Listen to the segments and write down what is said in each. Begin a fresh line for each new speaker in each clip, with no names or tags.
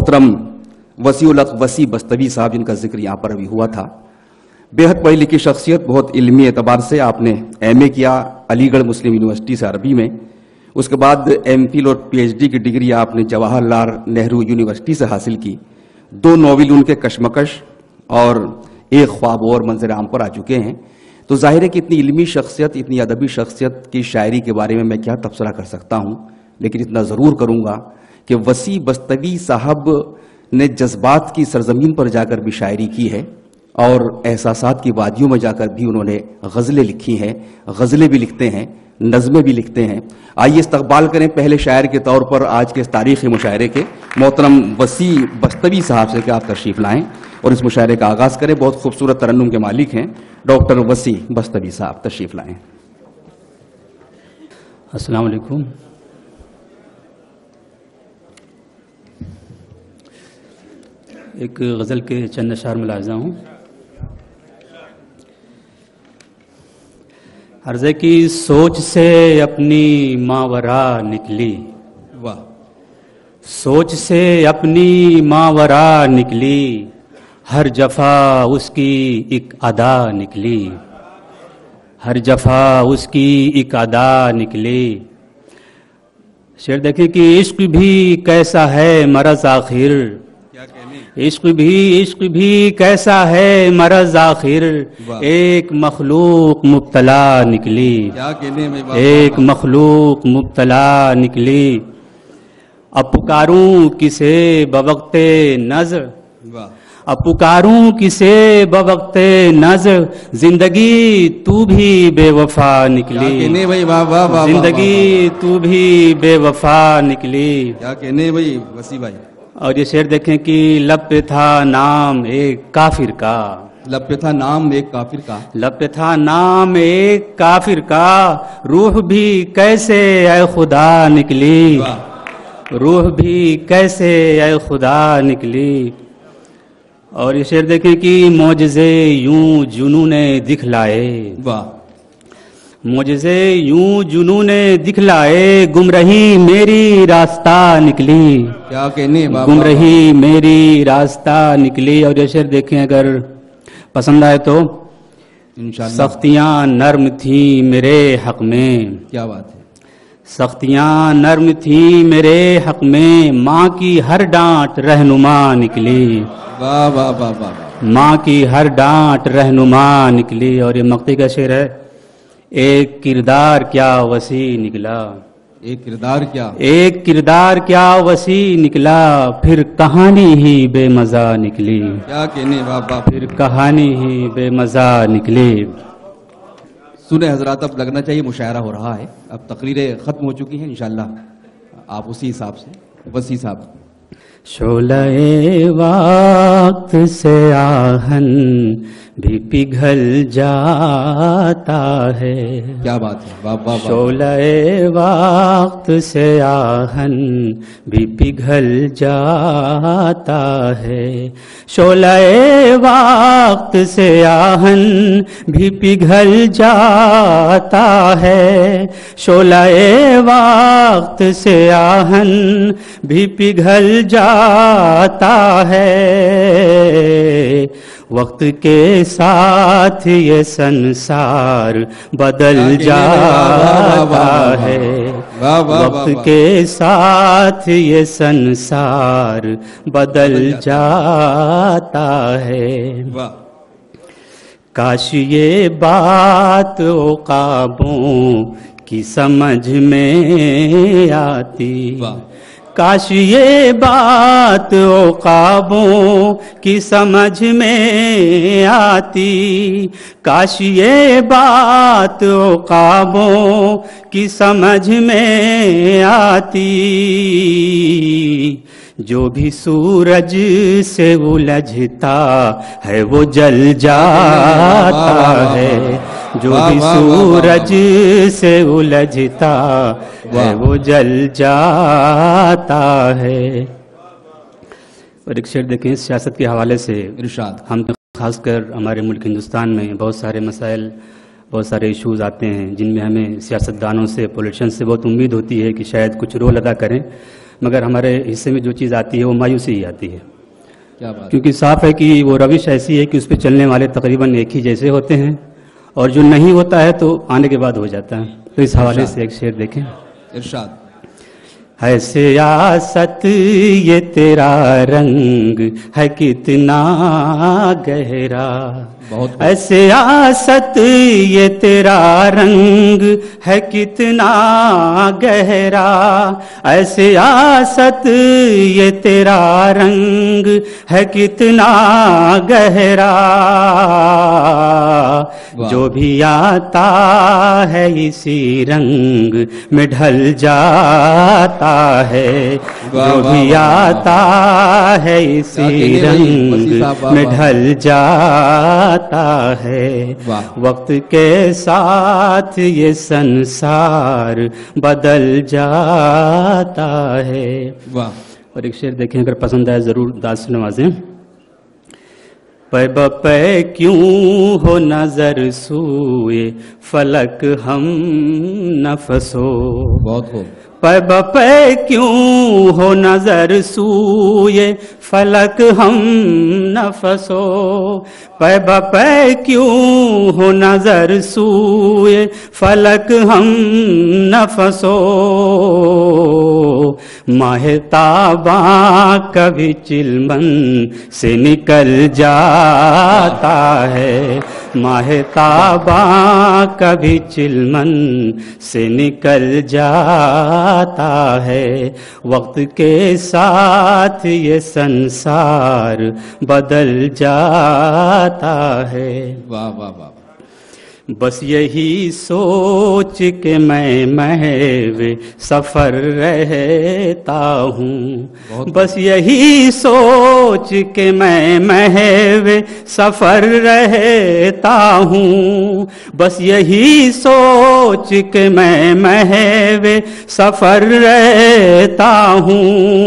मोहतरम वसीउल हक वसी बस्तवी साहब, जिनका जिक्र यहाँ पर अभी हुआ था, बेहद पढ़ी लिखी शख्सियत, बहुत इल्मी एतबार से आपने एमए किया अलीगढ़ मुस्लिम यूनिवर्सिटी से अरबी में, उसके बाद एमफिल और पीएचडी की डिग्री आपने जवाहरलाल नेहरू यूनिवर्सिटी से हासिल की। 2 नॉवेल उनके कशमकश और एक ख्वाब और मंजर आम पर आ चुके हैं। तो जाहिर है कि इतनी इल्मी शख्सियत, इतनी अदबी शख्सियत की शायरी के बारे में मैं क्या तबसरा कर सकता हूँ, लेकिन इतना ज़रूर करूँगा कि वसी बस्तवी साहब ने जज्बात की सरजमीन पर जाकर भी शायरी की है और एहसासात की वादियों में जाकर भी उन्होंने गज़लें लिखी हैं, गज़लें भी लिखते हैं, नज़में भी लिखते हैं। आइए इस्तकबाल करें पहले शायर के तौर पर आज के इस तारीख़ी मुशायरे के मोहतरम वसी बस्तवी साहब से कि आप तशरीफ़ लाएँ और इस मुशायरे का आगाज़ करें। बहुत खूबसूरत तरन्नुम के मालिक हैं डॉक्टर वसी बस्तवी साहब, तशरीफ़ लाएँ।
अस्सलाम वालेकुम। एक गज़ल के चंद अशार मुलाज़ा हूँ। अर्ज़े की सोच से अपनी मावरा निकली,
वाह।
सोच से अपनी मावरा निकली, हर जफा उसकी एक अदा निकली, हर जफा उसकी एक अदा निकली। शेर देखें कि इश्क भी कैसा है मरज़ आखिर, इश्क भी कैसा है मरज़ आखिर, एक मखलूक मुब्तला निकली, एक मखलूक मुब्तला निकली। अब पुकारूं किसे बवक्ते नज़र, अब पुकारूं किसे बवक्ते नज़र, जिंदगी तू भी बेवफा निकली, जिंदगी तू भी बेवफा निकली।
क्या कहने भाई वसी भाई।
और ये शेर देखें कि लब पे था नाम एक काफिर का,
लब पे था नाम एक काफिर का,
लब पे था नाम एक काफिर का, रूह भी कैसे ऐ खुदा निकली, रूह भी कैसे ऐ खुदा निकली। और ये शेर देखें कि मौजज़े यूं जुनूने दिखलाए,
वाह,
मुझसे यूं जुनूने दिखलाए, गुमरही मेरी रास्ता निकली,
क्या कहने
गुमरही मेरी रास्ता निकली। और ये शेर देखें अगर पसंद आए तो
इंशाअल्लाह।
सख्तियां नर्म थी मेरे हक में,
क्या बात है,
सख्तियां नर्म थी मेरे हक में, माँ की हर डांट रहनुमा निकली,
वाह वाह वाह वाह,
माँ की हर डांट रहनुमा निकली। और ये मक्ते का शेर है, एक किरदार क्या वसी निकला,
एक किरदार क्या,
एक किरदार क्या वसी निकला, फिर कहानी ही बेमजा निकली,
क्या कहने बाबा,
फिर कहानी ही बेमजा निकली।
सुने हजरात, अब लगना चाहिए मुशायरा हो रहा है, अब तकरीरें खत्म हो चुकी हैं इंशाअल्लाह। आप उसी हिसाब से वसी साहब।
शोले वक्त से आहन भी पिघल जाता है,
क्या बात है, वाह वाह।
शोले वक्त से आहन भी पिघल जाता है, शोले वक्त से आहन भी पिघल जाता है, शोले वक्त से आहन भी पिघल जाता है, वक्त के साथ ये संसार बदल जाता है, वक्त के साथ ये संसार बदल जाता है। काश ये बात उकाबों की समझ में आती, काश ये बात उकाबों की समझ में आती, काश ये बात उकाबों की समझ में आती, जो भी सूरज से उलझता है वो जल जाता है, जो भी सूरज से उलझता है वो जल जाता है। और एक शेर देखें सियासत के हवाले से इरशाद। हम खासकर हमारे मुल्क हिंदुस्तान में बहुत सारे मसाइल, बहुत सारे इश्यूज़ आते हैं जिनमें हमें सियासतदानों से, पॉलिटिशियन से बहुत उम्मीद होती है कि शायद कुछ रोल अदा करें, मगर हमारे हिस्से में जो चीज़ आती है वो मायूसी ही आती है।
क्या बात।
क्योंकि साफ है कि वो रविश ऐसी है कि उस पर चलने वाले तकरीबन एक ही जैसे होते हैं, और जो नहीं होता है तो आने के बाद हो जाता है। तो इस हवाले से एक शेर देखें।
इरशाद।
है सियासत ये तेरा रंग है कितना गहरा,
बहुत
है सियासत ये तेरा रंग है कितना गहरा, है सियासत ये तेरा रंग है कितना गहरा, जो भी आता है इसी रंग में ढल जाता है, जो भी आता है इसी रंग में ढल जाता है। वक्त के साथ ये संसार बदल जाता है।
वाह।
और एक शेर देखें, अगर पसंद आए जरूर दाद से नवाजें। पै बपै क्यों हो नजर सूए फलक हम न फंसो,
बहुत खूब।
पै बपै क्यों हो नजर सूए फलक हम न फंसो, पै बपै क्यों हो नजर सूए फलक हम न फंसो, माहताबा कभी चिलमन से निकल जाता है, माहताबा कभी चिलमन से निकल जाता है। वक्त के साथ ये संसार बदल जाता है।
वाह वाह वाह।
बस यही सोच के मैं महव सफर रहता हूँ, बस यही सोच के मैं महव सफर रहता हूँ, बस यही सोच के मैं महव सफर रहता हूँ।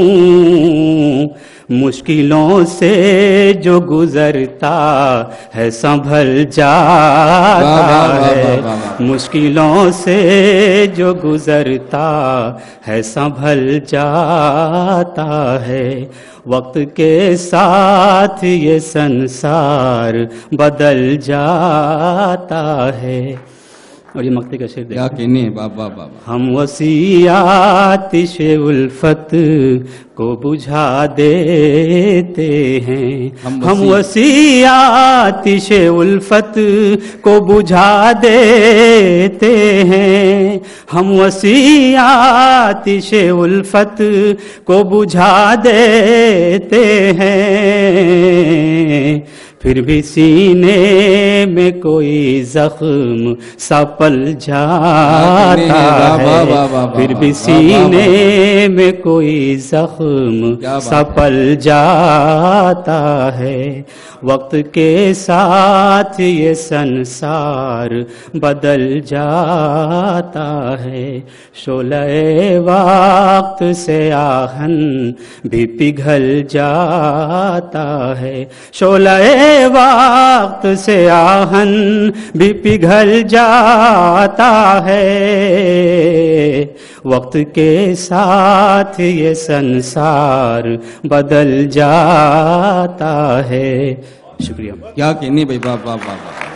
मुश्किलों से जो गुजरता है संभल जाता है, मुश्किलों से जो गुजरता है संभल जाता है। वक्त के साथ ये संसार बदल जाता है। और ये मक्ते का शेर
क्या कहने। वाह वाह वाह।
हम वसीयातिश उल्फत को बुझा देते हैं, हम वसीयातिश उल्फत को बुझा देते हैं, हम वसीयातिश उल्फत को बुझा देते हैं। फिर भी सीने में कोई जख्म सा पल जाता है, फिर भी सीने में कोई जख्म सा पल जाता है। वक्त के साथ ये संसार बदल जाता है। शोले वक्त से आहन भी पिघल जाता है, शोले वक्त से आहन भी पिघल जाता है। वक्त के साथ ये संसार बदल जाता है। शुक्रिया।
क्या कहने भाई। वाह वाह वाह।